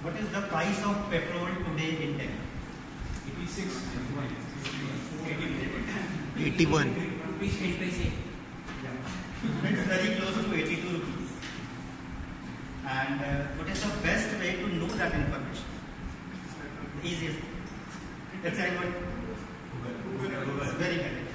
What is the price of petrol today in Delhi? 86, 81. rupees 8 paise. It's very close to 82 rupees. And what is the best way to know that information? The easiest. Let's say what? Google. It's very correct.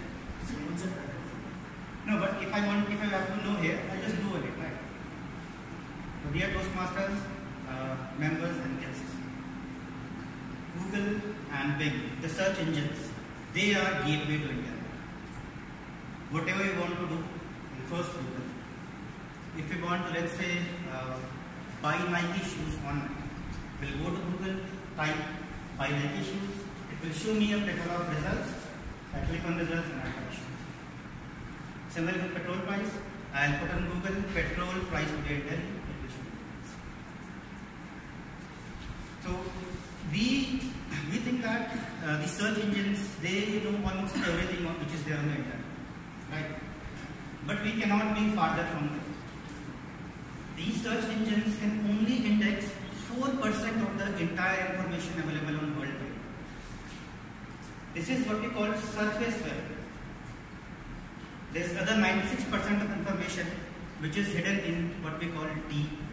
No, but if I have to know here, I just Google it, right? So dear Toastmasters, members and guests, Google and Bing, the search engines, they are gateway to internet. Whatever you want to do, first Google. If you want to, let's say, buy Nike shoes online, we'll go to Google, type buy Nike shoes. It will show me a plethora of results. I click on results and I buy shoes. Similarly with petrol price, I'll put on Google petrol price today in Delhi. It will show me. So we think that the search engines, they know almost everything which is there on the internet, right? But we cannot be farther from them. These search engines can only index 4% of the entire information available on world wide. This is what we call surface web. There is other 96% of information which is hidden in what we call deep web.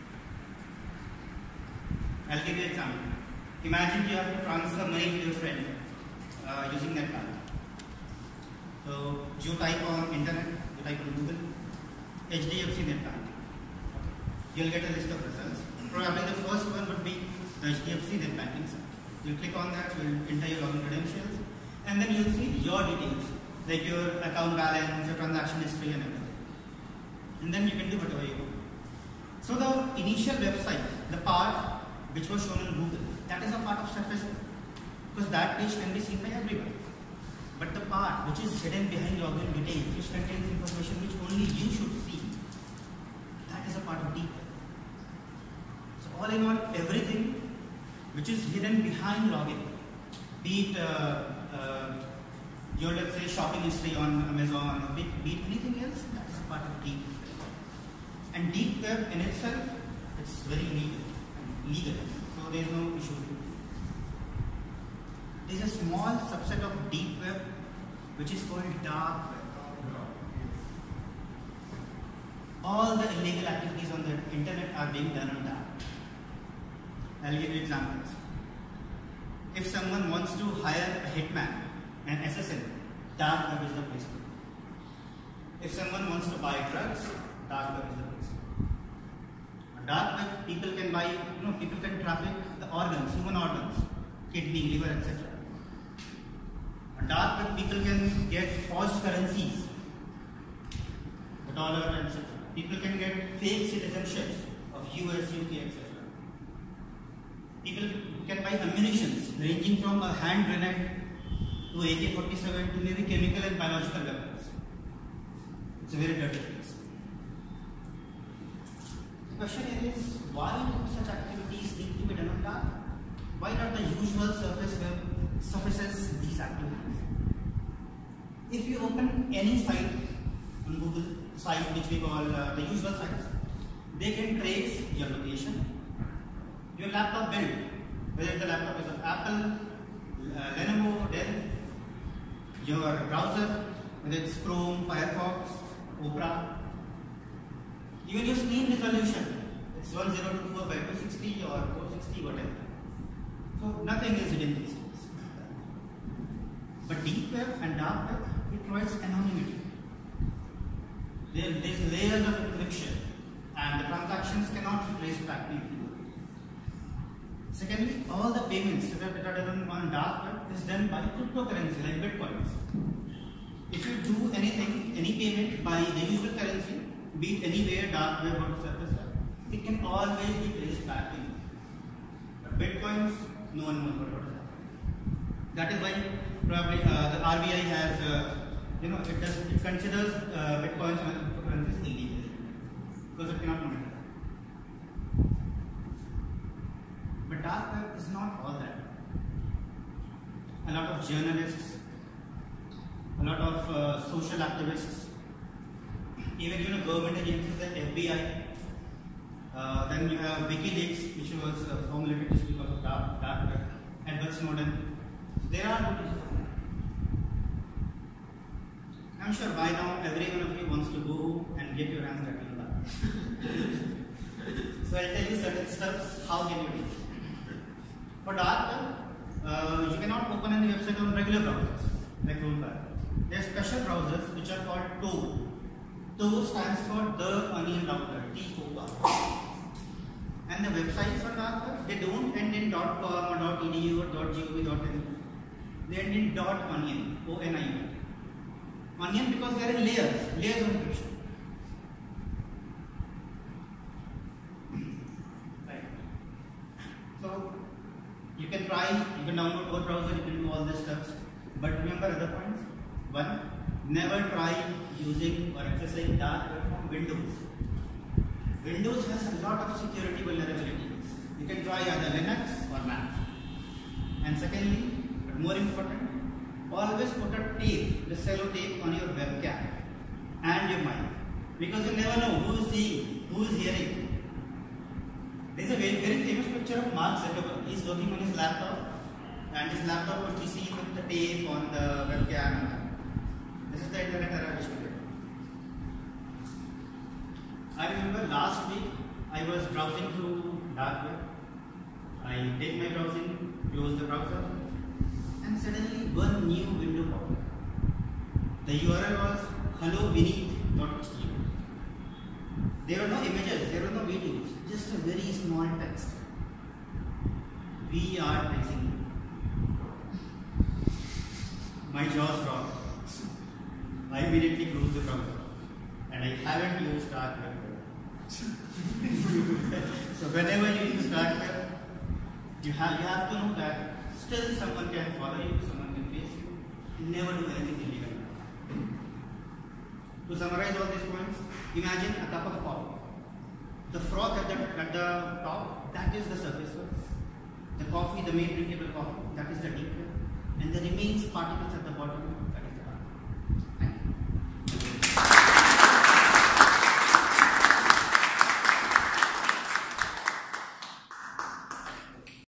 I'll give you an example. Imagine you have to transfer money to your friend using net banking. So you type on internet, you type on Google, HDFC net banking. You'll get a list of results. Probably the first one would be the HDFC net banking site. You'll click on that, you'll enter your login credentials, and then you'll see your details, like your account balance, your transaction history, and everything. And then you can do whatever you want. So the initial website, the part which was shown on Google, that is a part of surface web, because that page can be seen by everyone. But the part which is hidden behind login details, which contains information which only you should see, that is a part of deep web. So all in all, everything which is hidden behind login, be it your, let's say, shopping history on Amazon, or be it anything else, that is a part of deep web. And deep web in itself, it's very legal, so there is no issue. There is a small subset of deep web which is called dark web. All the illegal activities on the internet are being done on dark. I'll give you examples. If someone wants to hire a hitman, an assassin, dark web is the place to go. If someone wants to buy drugs, dark web is the place to go. On dark web, people can buy, people can traffic the organs, human organs, kidney, liver, etc. On dark web, people can get forged currencies, the dollar, etc. People can get fake citizenships of US, UK, etc. People can buy ammunitions ranging from a hand grenade to AK-47 to maybe chemical and biological weapons. It's a very dirty place. The question is, why do such activities need to be done on dark? Why not the usual surface web surfaces these activities? If you open any site on Google, site which we call the usual sites, they can trace your location, your laptop build, whether the laptop is of Apple, Lenovo, Dell, your browser, whether it's Chrome, Firefox, Opera, even your screen resolution, it's 1024 by 260 or 460, whatever. So nothing is hidden these days. But deep web and dark web, it provides anonymity. There's layers of encryption, and the transactions cannot be traced back to you. Secondly, all the payments that are done on dark web is done by cryptocurrency like Bitcoins. If you do anything, any payment by the usual currency, be it anywhere, dark web or surface web, it can always be traced back to you. But Bitcoins, no one knows what is happening. That is why probably the RBI has, it considers Bitcoins and cryptocurrencies illegal because it cannot monitor. But dark web is not all that. A lot of journalists, a lot of social activists, even government agencies like FBI, Then you have WikiLeaks, which was formulated just because of dark web, Edward Snowden. So there are good issues. I'm sure by now every one of you wants to go and get your hands dirty on that. So I'll tell you certain steps. How can you do it? For dark web, you cannot open any website on regular browsers like Chrome. There are special browsers which are called Tor. Tor stands for The Onion Router, TOR. And the websites for dark web, they don't end in .com or .edu or .gov.in. They end in .onion, O-N-I-O-N. Onion because they are in layers of encryption. Right. So you can download Tor browser, you can do all these steps. But remember other points. One, never try using or accessing dark web from Windows. Windows has a lot of security vulnerabilities. You can try either Linux or Mac. And secondly, but more important, always put a tape, the cello tape on your webcam and your mic. Because you never know who is seeing, who is hearing. There is a very, very famous picture of Mark Zuckerberg. He is working on his laptop and his laptop would be seen with the tape on the webcam. This is the internet era which we did. I remember last week I was browsing through dark web. I did my browsing, closed the browser, and suddenly one new window popped up. The URL was hellovinith.html. There were no images, there were no videos, just a very small text. We are tracing you. My jaws dropped. I immediately closed the browser, and I haven't used dark web. So whenever you use dark web, you have to know that still someone can follow you, someone can trace you. Never do anything illegal. To summarize all these points, imagine a cup of coffee. The froth at the top, that is the surface web. The coffee, the main drinkable coffee, that is the deep web. And the remains particles at the bottom,